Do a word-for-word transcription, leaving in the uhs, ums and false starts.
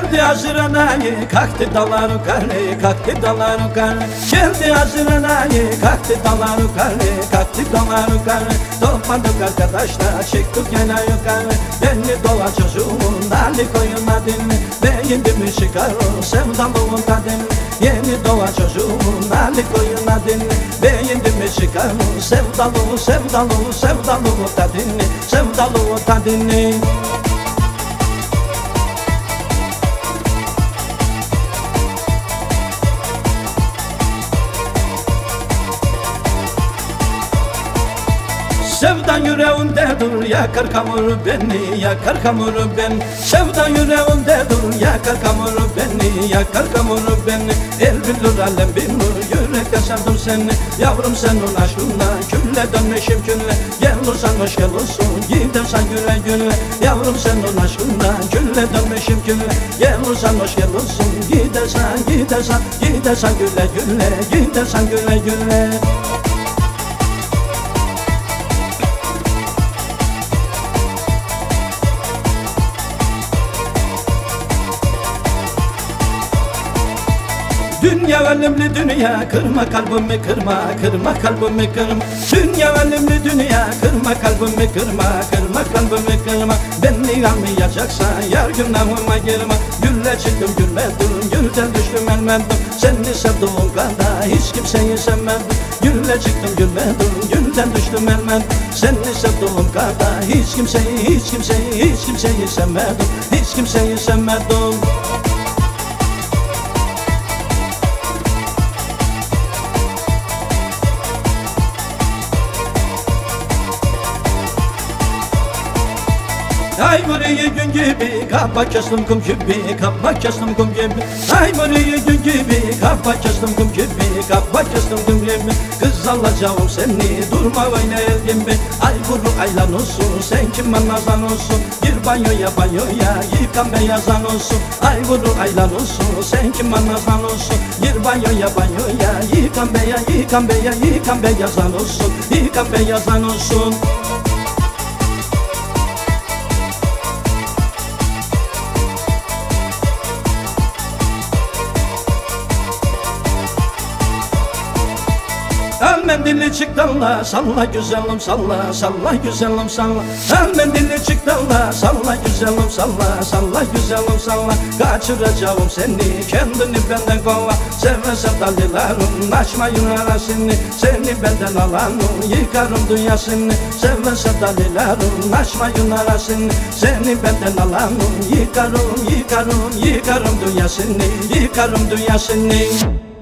Geldi Haziran ayı, kalktı dallar yukarı, kalktı dallar yukarı. Geldi Haziran ayı, kalktı dallar yukarı, kalktı dallar yukarı. Topladık arkadaşlar, çıktık gene yukarı. Beni dola çocuğumun dali koyuna dinle. Beğendim çıkar o sevdalığın tadını. Yeni dola çocuğumun dali koyuna dinle. Beğendim çıkar o sevdalığı, sevdalığı, sevdalığı tadını, sevdalığı tadını. Sevdan yüreğimde dur, yakar kamuru beni, yakar kamuru beni. Sevdan yüreğimde dur, yakar kamuru beni, yakar kamuru beni. El bilir alem bilir, yürekte sevdim seni. Yavrum senin aşkınla, külle dönmüşüm külle. Gelirsen hoş gelirsin, gidersen güle güle. Yavrum senin aşkınla, külle dönmüşüm külle. Gelirsen hoş gelirsin, gidersen, gidersen, gidersen güle güle, gidersen güle güle. Dünya ölümlü dünya, kırma kalbimi kırma, kırma kalbimi kırma. Dünya ölümlü dünya, kırma kalbimi kırma, kırma kalbimi kırma. Beni almayacaksan yar günahıma girme. Gülle çıktım gülmedim, gülden düştüm elmedim. Seni sevduğum kadar hiç kimseyi sevmedim. Gülle çıktım gülmedim, gülden düştüm elmedim. Seni sevduğum kadar hiç kimseyi, hiç kimseyi, hiç kimseyi sevmedim. Hiç kimseyi sevmedim. Ay burayı gün gibi, kafa kestim kum gibi, kafa kestim kum gibi. Ay burayı gün gibi, kafa kestim kum gibi, kafa kestim kum gibi. Kız alacağım seni, durma öyle el gibi. Ay kuru aylan olsun, sen kime nazan olsun. Gir banyoya banyoya, yıkan beyazan olsun. Ay kuru aylan olsun, sen kime nazan olsun. Gir banyoya banyoya, yıkan beyaz, yıkan beyaz, yıkan beyazan olsun. Yıkan beyazan olsun. Al mendili çık dalla, salla güzelim salla, salla güzelim salla. Al mendili çık dalla, salla güzelim salla, salla güzelim salla. Kaçıracağım seni, kendini benden kova. Seve sevdalilerim, açmayın arasını. Seni benden alanım, yıkarım dünyasını. Seve sevdalilerim, açmayın arasını. Seni benden alanım, yıkarım, yıkarım, yıkarım dünyasını, yıkarım dünyasını.